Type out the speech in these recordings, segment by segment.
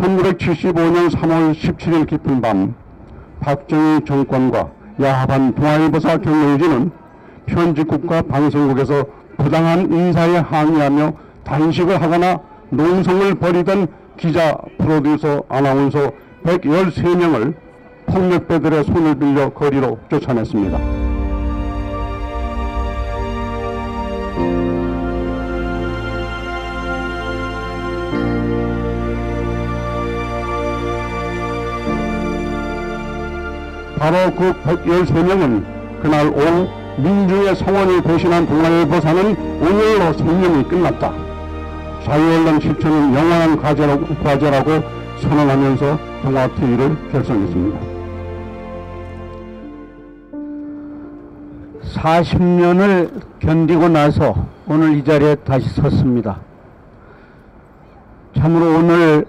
1975년 3월 17일 깊은 밤 박정희 정권과 야합한 동아일보사 경영진은 편집국과 방송국에서 부당한 인사에 항의하며 단식을 하거나 농성을 벌이던 기자, 프로듀서, 아나운서 113명을 폭력배들의 손을 빌려 거리로 쫓아냈습니다. 바로 그 113명은 그날 오후 민중의 성원을 대신한 동아일보사는 오늘로 생명이 끝났다. 자유언론 실천은 영원한 과제라고 선언하면서 동아TV를 결성했습니다. 40년을 견디고 나서 오늘 이 자리에 다시 섰습니다. 참으로 오늘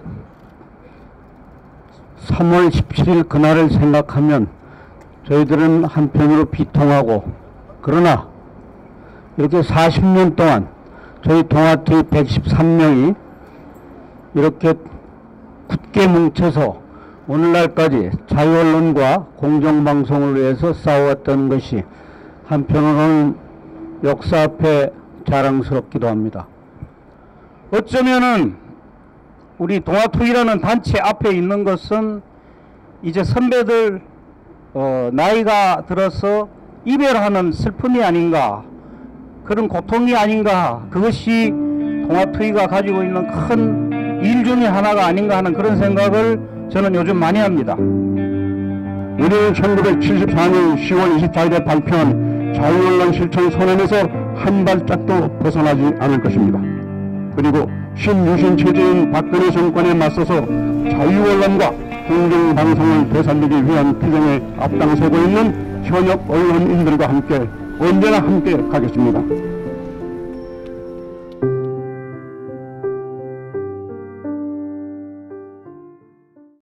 3월 17일 그날을 생각하면 저희들은 한편으로 비통하고, 그러나 이렇게 40년 동안 저희 동아TV 113명이 이렇게 굳게 뭉쳐서 오늘날까지 자유언론과 공정방송을 위해서 싸워왔던 것이 한편으로는 역사 앞에 자랑스럽기도 합니다. 어쩌면은 우리 동아TV라는 단체 앞에 있는 것은 이제 선배들 나이가 들어서 이별하는 슬픔이 아닌가, 그런 고통이 아닌가, 그것이 동아TV가 가지고 있는 큰 일 중에 하나가 아닌가 하는 그런 생각을 저는 요즘 많이 합니다. 우리는 1974년 10월 24일에 발표한 자유언론 실천 선언에서 한 발짝도 벗어나지 않을 것입니다. 그리고 신유신 체제인 박근혜 정권에 맞서서 자유언론과 공정방송을 되살리기 위한 투쟁에 앞장서고 있는 현역 언론인들과 함께 언제나 함께 가겠습니다.